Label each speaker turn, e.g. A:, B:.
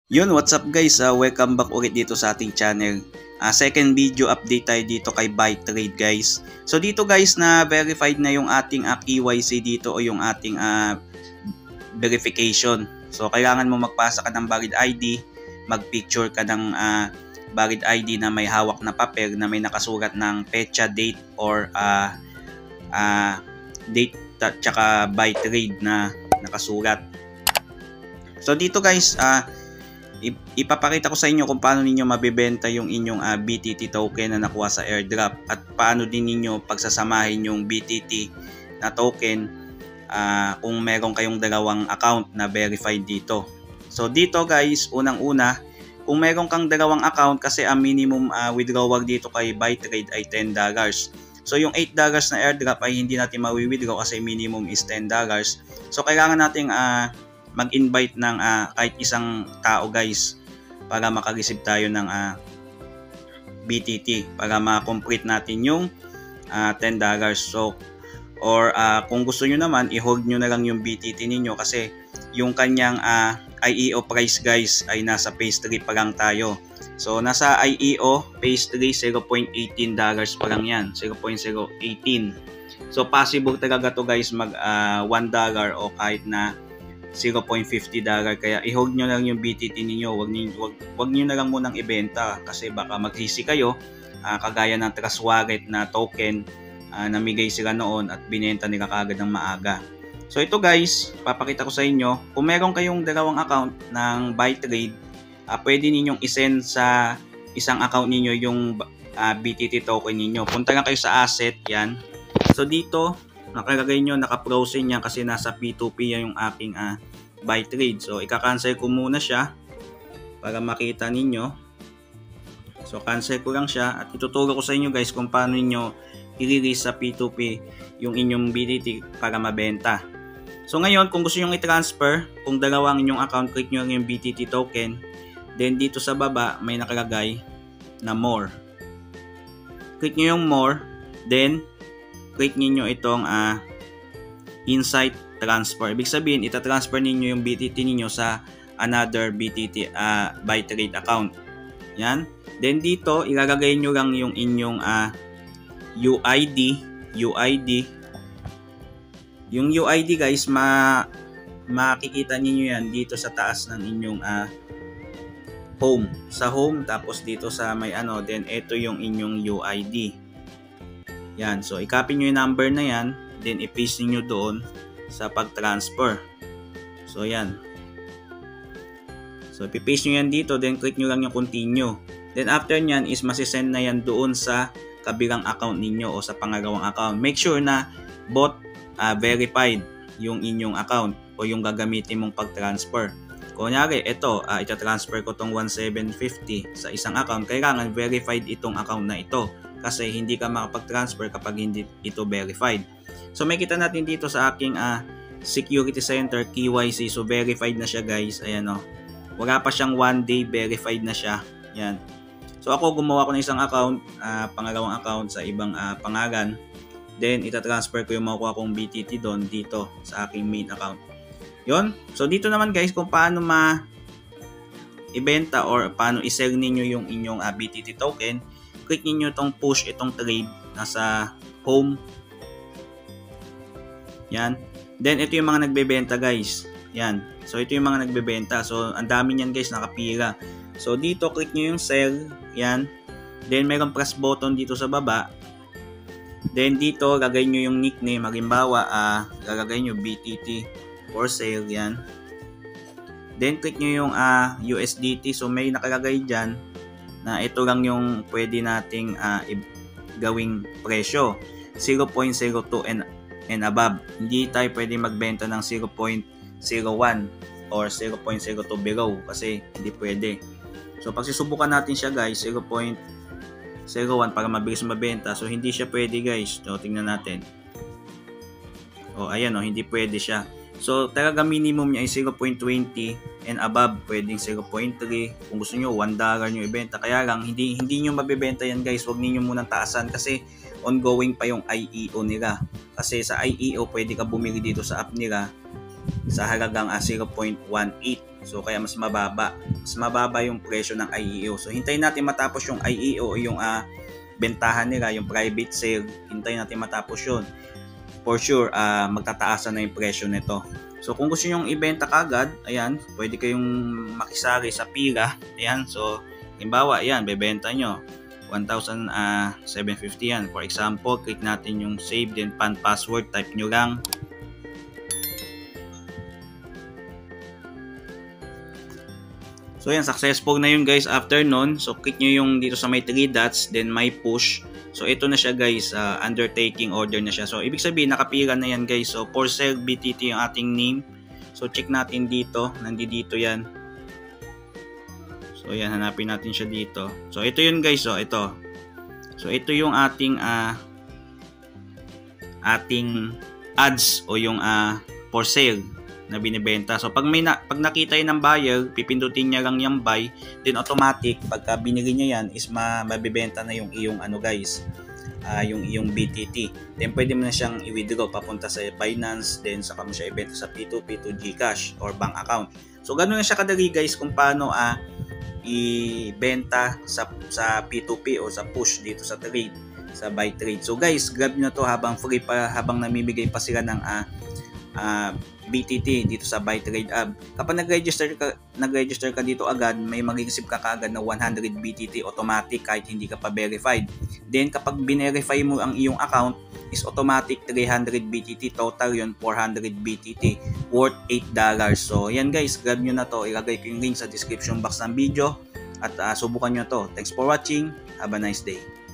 A: Yun, what's up guys? Welcome back ulit dito sa ating channel. Second video update tayo dito kay BuyTrade guys. So dito guys na verified na yung ating KYC dito o yung ating verification. So kailangan mo magpasa ka ng valid ID, magpicture ka ng valid ID na may hawak na papel na may nakasulat ng petsa, date or date at saka BuyTrade na nakasulat. So dito guys, ipapakita ko sa inyo kung paano ninyo mabebenta yung inyong BTT token na nakuha sa airdrop at paano din ninyo pagsasamahin yung BTT na token kung meron kayong dalawang account na verified dito. So dito guys, unang-una, kung meron kang dalawang account kasi ang minimum withdrawal dito kay BuyTrade ay $10. So yung $8 na airdrop ay hindi natin mawi-withdraw kasi minimum is $10. So kailangan nating mag-invite ng kahit isang tao guys para makareceive tayo ng BTT para ma-complete natin yung $10. So or kung gusto nyo naman i-hold nyo na lang yung BTT ninyo kasi yung kanyang IEO price guys ay nasa phase 3 pa lang tayo. So nasa IEO phase 3 $0.18 pa lang yan, 0.018. So possible talaga to guys mag $1 o kahit na $0.50 kaya i-hold nyo lang yung BTT ninyo, wag nyo na lang munang ibenta kasi baka maghisi kayo kagaya ng Trust Wallet na token namigay sila noon at binenta nila kagad ng maaga. So ito guys, papakita ko sa inyo kung meron kayong dalawang account ng BuyTrade, pwede ninyong isend sa isang account ninyo yung BTT token ninyo. Punta lang kayo sa asset, yan. So dito nakalagay nyo, naka-frozen yan kasi nasa P2P yan yung aking BuyTrade. So ika-cancel ko muna siya para makita ninyo. So cancel ko lang siya at ituturo ko sa inyo guys kung paano niyo i-release sa P2P yung inyong BTT para mabenta. So ngayon kung gusto nyo i-transfer, kung dalawang inyong account, click nyo yung BTT token. Then dito sa baba may nakalagay na more. Click nyo yung more, then click niyo itong insight transfer. Ibig sabihin, ita-transfer niyo yung BTT niyo sa another BTT BuyTrade account. Yan. Then dito, ilalagay niyo lang yung inyong UID. Yung UID guys, makikita niyo yan dito sa taas ng inyong home. Sa home, tapos dito sa may then ito yung inyong UID. Yan, so i-copy nyo yung number na yan, then i-paste nyo doon sa pag-transfer. So yan. So i-paste nyo yan dito, then click nyo lang yung continue. Then after nyan is masisend na yan doon sa kabilang account ninyo o sa pangalawang account. Make sure na both verified yung inyong account o yung gagamitin mong pag-transfer. Kunyari, ito, ita-transfer ko tong 1,750 sa isang account, kailangan verified itong account na ito. Kasi hindi ka makapag-transfer kapag hindi ito verified. So makita natin dito sa aking security center KYC. So verified na siya guys. Ayan o. Wala pa siyang 1 day, verified na siya. Yan. So ako gumawa ko ng isang account, pangalawang account sa ibang pangalan. Then ita-transfer ko yung makukuha kong BTT doon dito sa aking main account. Yon. So dito naman guys kung paano ibenta or paano i-sell ninyo yung inyong BTT token. Click niyo itong push, itong trade nasa home. Yan. Then ito yung mga nagbebenta guys. Yan. So ito yung mga nagbebenta. So ang dami niyan guys, nakapila. So dito click niyo yung sell. Yan. Then mayroong press button dito sa baba. Then dito lagay niyo yung nickname. Halimbawa, lalagay niyo BTT for sale. Yan. Then click niyo yung USDT. So may nakalagay diyan na ito lang yung pwede nating gawing presyo, 0.02 and above. Hindi tayo pwede magbenta ng 0.01 or 0.02 below kasi hindi pwede. So pag susubukan natin siya guys, 0.01 para mabilis mabenta. So hindi siya pwede guys. So tingnan natin. Ayan hindi pwede siya. So talaga minimum niya ay 0.20 and above, pwedeng 0.3. Kung gusto niyo $1 niyo ibenta. Kaya lang hindi niyo mabebenta yan guys. Huwag niyo munang taasan kasi ongoing pa yung IEO nila. Kasi sa IEO pwede ka bumili dito sa app nila sa halagang 0.18. So kaya mas mababa. Mas mababa yung presyo ng IEO. So hintayin natin matapos yung IEO, yung bentahan nila, yung private sale. Hintayin natin matapos yun. For sure, magtataasan na yung presyo nito. So kung gusto nyo ibenta kagad, ayan, pwede kayong makisari sa pila. Ayan, so halimbawa, ayan, bebenta nyo 1,750 yan. For example, click natin yung save, then password, type nyo lang. So yan, successful na yun guys after nun. So click nyo yung dito sa may 3 dots, then may push. So ito na siya guys, undertaking order na siya. So ibig sabihin nakapila na yan guys. So for sale BTT yung ating name. So check natin dito, nandito yan. So yan, hanapin natin siya dito. So ito yun guys, so ito. So ito yung ating ads o yung for sale na binibenta. So pag nakita yun ng buyer, pipindutin niya lang yung buy, then automatic pagka binili niya yan is mabibenta na yung iyong guys, yung iyong BTT. Then pwede mo na siyang i-withdraw papunta sa Binance, then saka mo siya ibenta sa P2P to GCash or bank account. So ganoon na siya kadali guys kung paano ibenta sa P2P o sa push dito sa trade, sa buy trade. So guys, grab nyo to habang free pa, habang namimigay pa sila ng BTT dito sa buy trade app. Kapag nag-register ka dito agad, may mag-receive ka kaagad na 100 BTT automatic kahit hindi ka pa verified. Then kapag binerify mo ang iyong account, is automatic 300 BTT, total yun 400 BTT worth $8. So yan guys, grab nyo na to. Ilagay ko yung link sa description box ng video at subukan nyo to. Thanks for watching. Have a nice day.